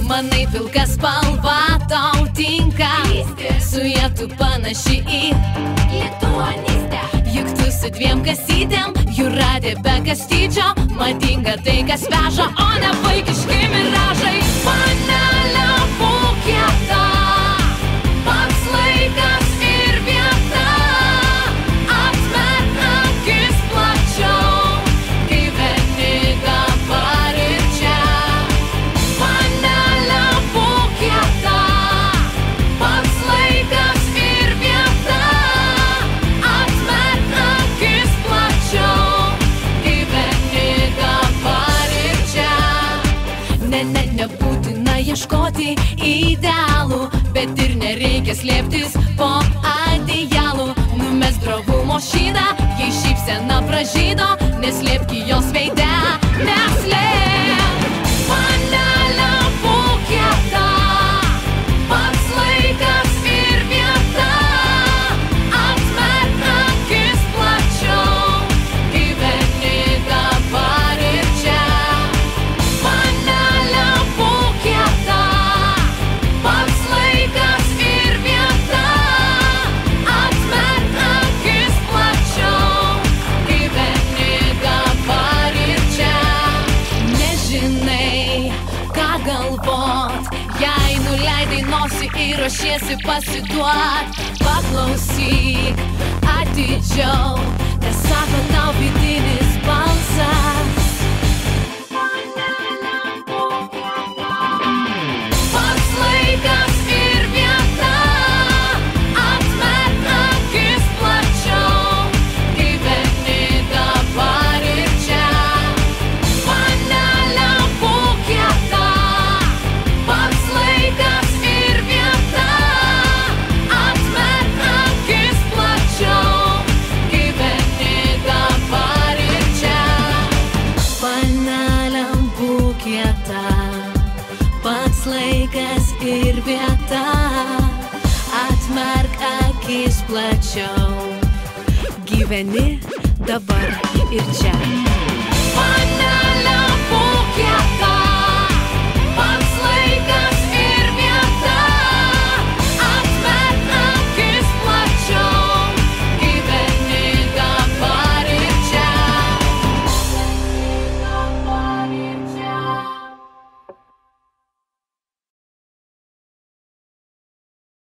Manai pilka spalva tau tinka, su ja tu panaši į lituanistę. Juk tu su dviem kasytėm, jų radė be kastyčio. Madinga tai, kas veža, o ne vaikiški miražai. Panelė būk kieta, pats laikas ir vieta. Atmerk akis plačiau, gyveni dabar ir čia. Panelė būk kieta, pats laikas ir vieta. Atmerk akis plačiau, gyveni dabar ir čia. Nebūtina ieškoti idealų, bet ir nereikia slėptis po adijalu. Numesk drovumo šydą, jei šypsena pražydo, neslėpki jos veide, neslėp. Panelė būk kieta, pats laikas ir vieta. Atmerk akis plačiau, gyveni dabar ir čia. Panelė būk kieta, pats laikas ir vieta. Atmerk akis plačiau, gyveni dabar ir čia. Nežinai, ką galvot, jei nuleidai nosį ir ruošiesi pasiduot. Paklausyk atidžiau, ką sako tau vidinis balsas. Pats laikas ir vieta. Atmerk akis plačiau, gyveni dabar ir čia. Panelė būk kieta, pats laikas ir vieta. Atmerk akis plačiau, gyveni dabar ir čia. Panelė būk kieta, pats laikas ir vieta. Atmerk akis plačiau, gyveni dabar ir čia. Panelė